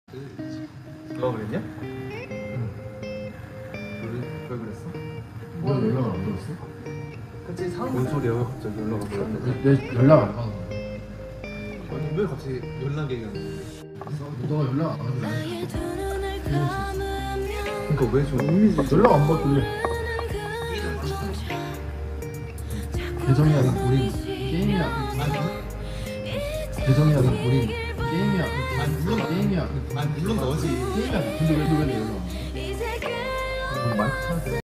너가 그랬냐? 응. 왜 그랬어? 너 연락 안 받았어? 갑자기 상황 뭔 소리야? 왜 갑자기 연락 안 받았는데? 내 연락 안 받았어. 아니 왜 갑자기 연락이 너가 연락 안 하길래 그러니까 왜 좀 의미지? 연락 안 받길래 계정이 아닌 우리 게임이야. 계정이 아닌 우리 게임이야. 물론 게임이야. 아니 물론 너지. 게임이야. 근데 왜 연락 안 해? 마이크 쳐야 돼.